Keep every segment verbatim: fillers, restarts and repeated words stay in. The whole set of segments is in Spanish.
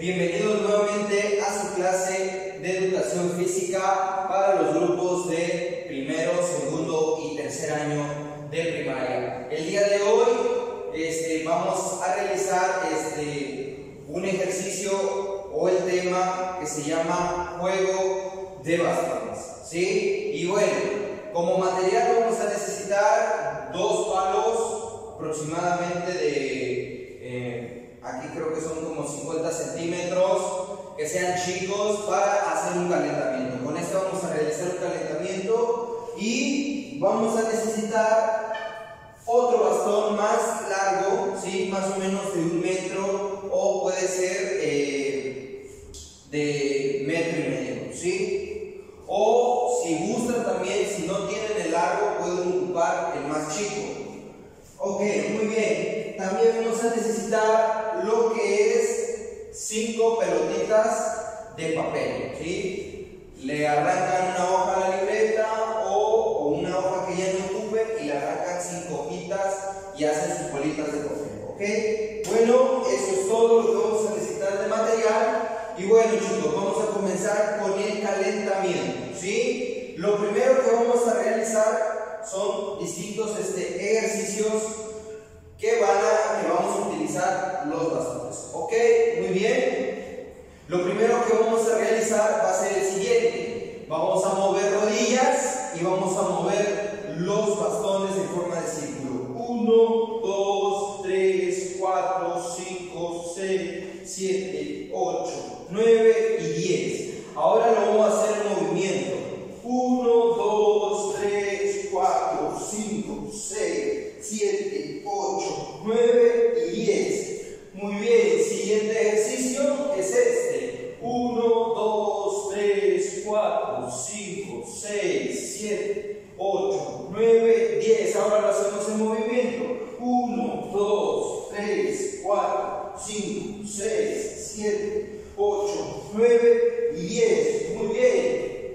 bienvenidos nuevamente a su clase de educación física para los grupos de primero, segundo y tercer año de primaria. El día de hoy este, vamos a realizar este, un ejercicio o el tema que se llama juego de bastones, ¿sí? Y bueno, como material vamos a necesitar dos palos aproximadamente de, eh, aquí creo que son como cincuenta centímetros, que sean chicos para hacer un calentamiento. Con esto vamos a realizar un calentamiento y vamos a necesitar otro bastón más largo, ¿sí? Más o menos de un metro o puede ser eh, de metro y medio, ¿sí? O si gustan también, si no tienen el largo, pueden ocupar el más chico. Ok, muy bien. También vamos a necesitar lo que es cinco pelotitas de papel, ¿sí? Le arrancan una hoja a la libreta o, o una hoja que ya no ocupen y le arrancan cinco hojitas y hacen sus bolitas de papel, ¿ok? Bueno, eso es todo lo que vamos a necesitar de material. Y bueno, chicos, vamos a comenzar con el calentamiento, ¿sí? Lo primero que vamos a realizar son distintos este, ejercicios que, van a, que vamos a utilizar los bastones, ¿ok? Muy bien. Lo primero que vamos a realizar va a ser el siguiente. Vamos a mover rodillas y vamos a mover los bastones en forma de círculo. uno, dos, tres, cuatro, cinco, seis, siete, ocho, nueve y diez. Ahora lo vamos a hacer en movimiento. uno, dos, tres, cuatro, cinco, seis, siete, ocho, nueve y diez. Muy bien, siguiente ejercicio es este. uno, dos, tres, cuatro, cinco, seis, siete, ocho, nueve, diez. Ahora lo hacemos en movimiento. uno, dos, tres, cuatro, cinco, seis, siete, ocho, nueve y diez. Muy bien.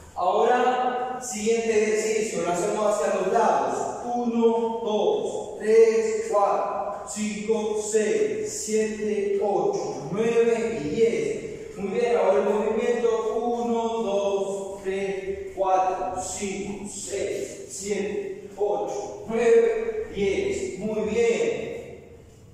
Ahora, siguiente ejercicio, lo hacemos hacia los lados. uno, dos, tres, cuatro, cinco, seis, siete, ocho, nueve y diez. Muy bien, ahora el movimiento. uno, dos, tres, cuatro, cinco, seis, siete, ocho, nueve, diez. Muy bien.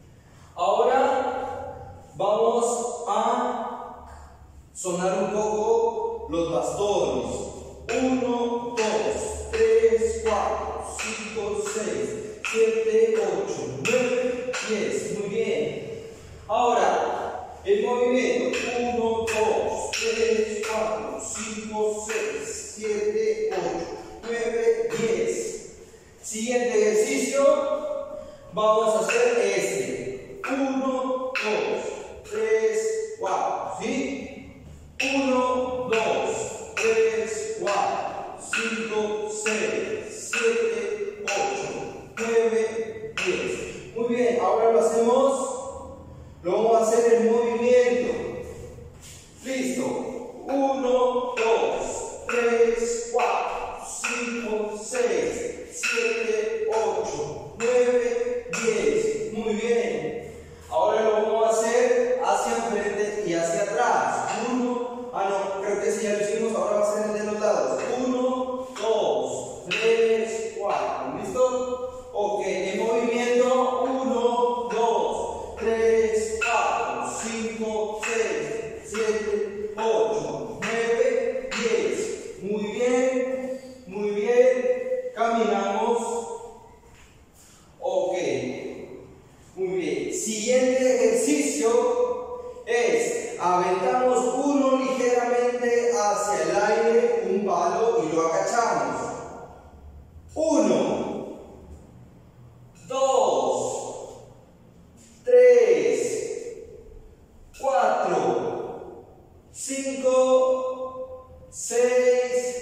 Ahora vamos a sonar un poco los bastones. uno, dos, tres, cuatro, cinco, seis, siete, ocho, nueve, diez. Muy bien. Ahora, el movimiento. uno, dos, tres, cuatro, cinco, seis, siete, ocho, nueve, diez. Siguiente ejercicio. Vamos a hacer este. uno, dos, tres, cuatro. ¿Sí? uno, dos, tres, cuatro, cinco, seis, siete, ocho, nueve, diez. Muy bien, ahora lo hacemos, lo vamos a hacer en movimiento. Listo. uno, dos, tres, cuatro, cinco, seis, siete, ocho, nueve, diez. Muy bien. Ahora lo vamos a hacer hacia enfrente y hacia atrás. uno, ah no, creo que sí ya lo hicimos, ahora va a ser el de los lados. uno, dos, tres, cuatro. ¿Listo? Ok, en movimiento. uno, dos, tres, cuatro, cinco, seis, siete, ocho, nueve, diez. Muy bien, muy bien. Caminamos. Ok, muy bien. Siguiente ejercicio es aventamos uno ligeramente hacia el aire, un palo, y lo agachamos. uno, dos, tres, cuatro, cinco, seis,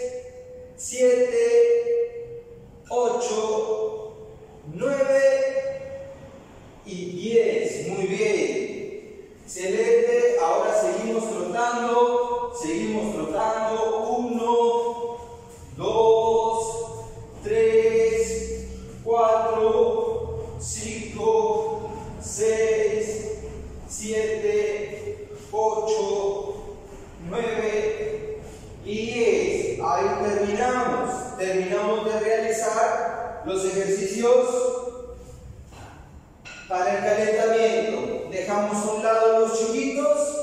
siete, ocho, nueve y diez. Muy bien. Excelente. Ahora seguimos trotando. Seguimos trotando. uno, dos, tres, cuatro, cinco, seis, siete, ocho, nueve y diez. Ahí terminamos. Terminamos de realizar los ejercicios para el calentamiento. Dejamos a un lado los chiquitos.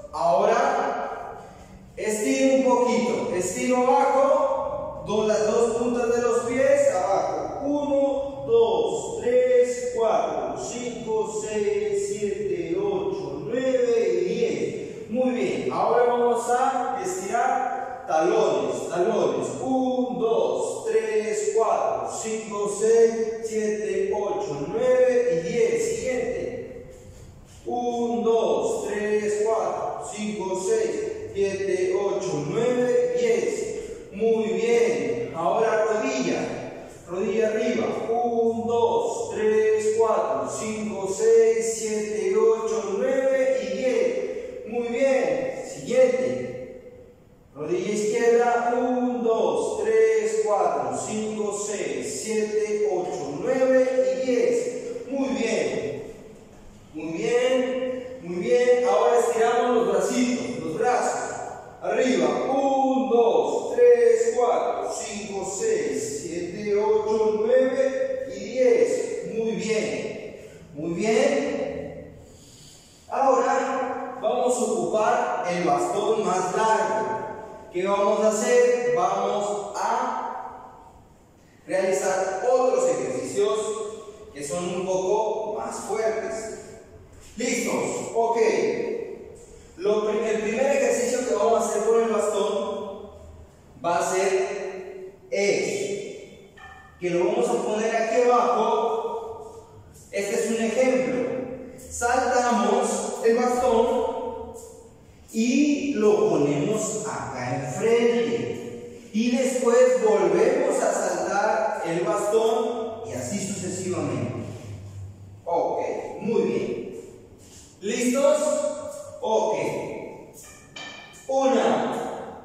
Ahora estiro un poquito. Estiro abajo. Do, las dos puntas de los pies abajo. uno, dos, tres, cuatro, cinco, seis, siete, ocho, nueve y diez. Muy bien. Ahora vamos a estirar talones. Talones. uno, dos, tres, cuatro, cinco, seis, siete, ocho, nueve y diez. Siguiente. uno, dos, tres, cuatro, cinco, seis, siete, ocho, nueve, diez. Muy bien. Ahora rodilla. Rodilla arriba. uno, dos, tres, cuatro, cinco, seis, siete, ocho, nueve y diez. Muy bien. Siguiente. Rodilla izquierda. uno, dos, tres, cuatro, cinco, seis, siete, ocho, nueve y diez. Muy bien. Muy bien. Muy bien. Ahora estiramos los bracitos, los brazos. Arriba. uno, dos, tres, cuatro, cinco, seis, siete, ocho, nueve y diez. Muy bien. Muy bien. Ahora vamos a ocupar el bastón más largo. ¿Qué vamos a hacer? Vamos a realizar otros ejercicios que son un poco más fuertes. ¿Listos? Ok. Lo, el primer ejercicio que vamos a hacer con el bastón va a ser este, que lo vamos a poner aquí abajo. Este es un ejemplo. Saltamos el bastón y lo ponemos acá enfrente. Y después volvemos a saltar el bastón y así sucesivamente. Ok, muy bien. ¿Listos? Ok. Una,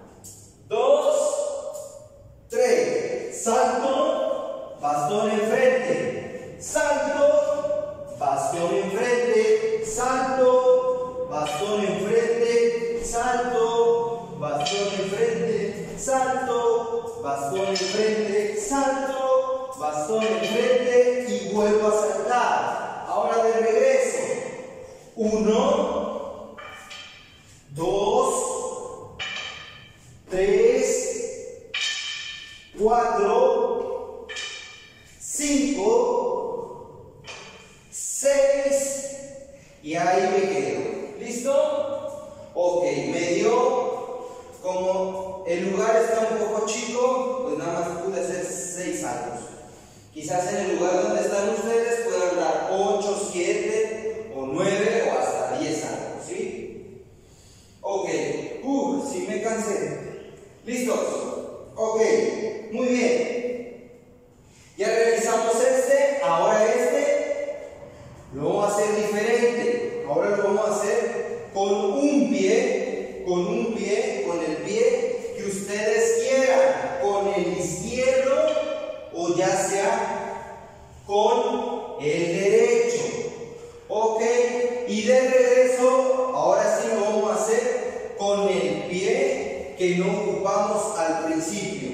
dos, tres. Salto, bastón enfrente. Salto, bastón enfrente. Salto, bastón enfrente. Salto, bastón enfrente. Salto, bastón enfrente. Salto, bastón enfrente. Y vuelvo a saltar. Ahora de regreso. Uno, dos, tres, cuatro, cinco, seis y ahí me quedo. ¿Listo? Ok, me dio, como el lugar está un poco chico, pues nada más pude hacer seis saltos. Quizás en el lugar donde están ustedes puedan dar ocho, siete o nueve o hasta diez saltos, ¿sí? Ok, uh, sí me cansé. ¿Listos? Ok, muy bien. Ya realizamos este, ahora este lo vamos a hacer diferente. Ahora lo vamos a hacer con un pie, con un pie, con el pie que ustedes quieran, con el izquierdo o ya sea con el derecho. Ok, y de regreso, ahora sí lo vamos a hacer con el pie que no ocupamos al principio.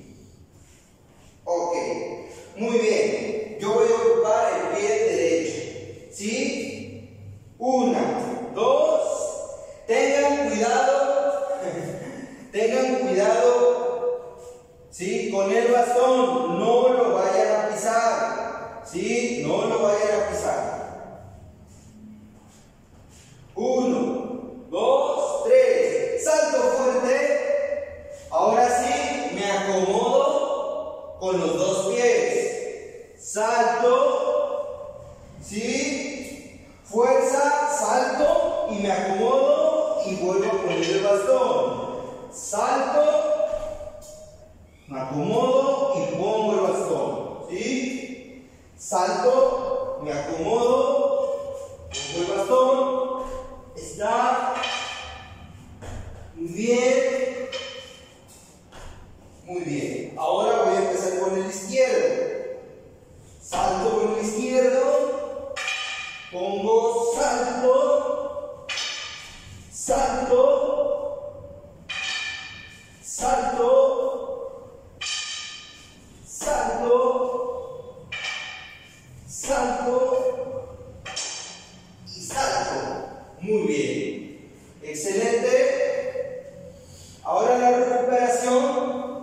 Ok, muy bien. Yo voy a ocupar el pie derecho. ¿Sí? Una, dos. Tengan cuidado. Tengan cuidado. ¿Sí? Con el bastón. No lo vayan a pisar. ¿Sí? No lo vayan a pisar. Uno, dos, tres. Salto fuerte. Ahora sí me acomodo con los dos pies. Salto. ¿Sí? Fuerza, salto y me acomodo y vuelvo a poner el bastón. Salto, me acomodo y pongo el bastón. ¿Sí? Salto, me acomodo, pongo el bastón. Está muy bien. Muy bien. Ahora voy a empezar con el izquierdo. Salto con el izquierdo. Pongo salto. Excelente. Ahora la recuperación.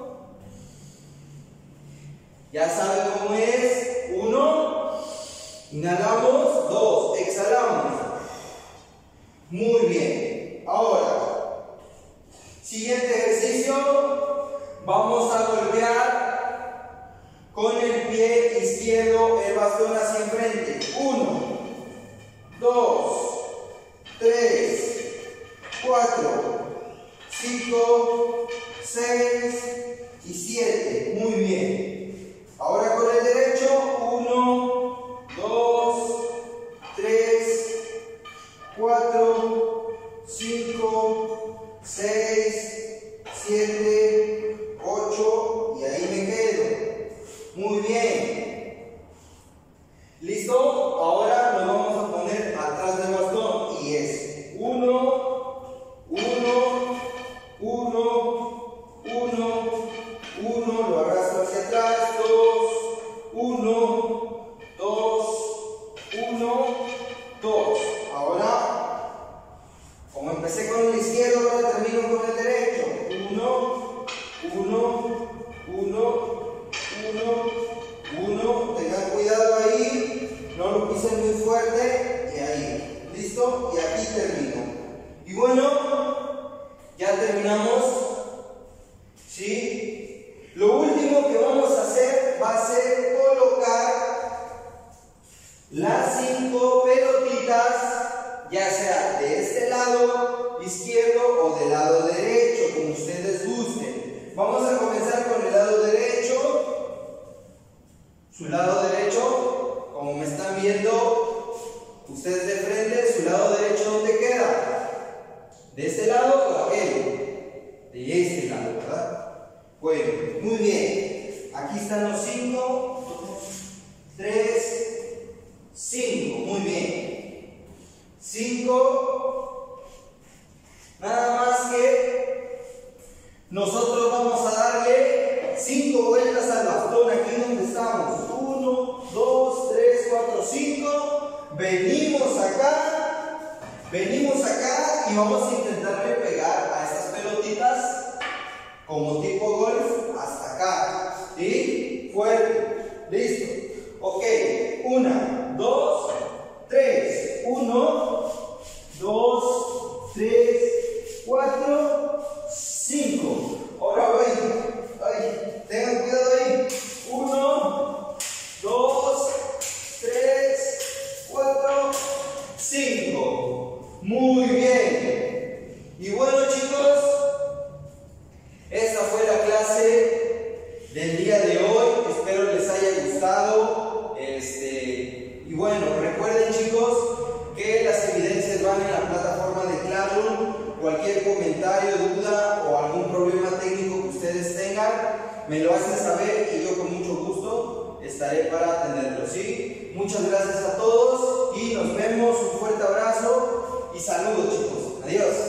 Ya saben cómo es. Uno. Inhalamos. Dos. Exhalamos. Muy bien. Ahora, siguiente ejercicio. Vamos a golpear con el pie izquierdo el bastón hacia enfrente. Uno, dos, tres, cuatro, cinco, seis y siete. Muy bien. Ahora con el derecho. Uno, dos, tres, cuatro, cinco, seis, siete, ocho y ahí me quedo. Muy bien. ¿Listo? Ahora nos vamos a poner atrás del bastón y es uno, uno, uno, uno, uno, lo arrastro hacia atrás, dos, uno, dos, uno, dos. Ahora, como empecé con el izquierdo, ahora termino con el derecho. Uno, uno, uno, uno, uno. Tengan cuidado ahí, no lo pisen muy fuerte. Y ahí, listo, y aquí termino. Y bueno, ya terminamos. ¿Sí? Lo último que vamos a hacer va a ser colocar las cinco pelotitas, ya sea de este lado izquierdo o del lado derecho, como ustedes gusten. Vamos a comenzar con el lado derecho. Su lado derecho, como me están viendo ustedes de frente, su lado derecho, ¿dónde queda? ¿De este lado o aquel? De este lado, ¿verdad? Bueno, muy bien. Aquí están los cinco, tres, cinco. Muy bien. Cinco. Nada más que nosotros vamos a darle cinco vueltas al bastón aquí donde estamos. Uno, dos, tres, cuatro, cinco. Venimos acá. Venimos acá y vamos a intentarle pegar a estas pelotitas como tipo golf hasta acá. ¿Sí? Fuerte. Listo. Ok. Una, dos, tres. Uno, dos, tres, cuatro, cinco. Ahora voy. Ay, tengan cuidado ahí. Uno, dos, tres, cuatro, cinco. Muy bien. Y bueno, chicos, esta fue la clase del día de hoy. Espero les haya gustado. Este, y bueno, recuerden, chicos, que las evidencias van en la plataforma de Classroom. Cualquier comentario, duda o algún problema técnico que ustedes tengan, me lo hacen saber y yo con mucho gusto estaré para atenderlo, ¿sí? Muchas gracias a todos y nos vemos. Un fuerte abrazo y saludos, chicos. Adiós.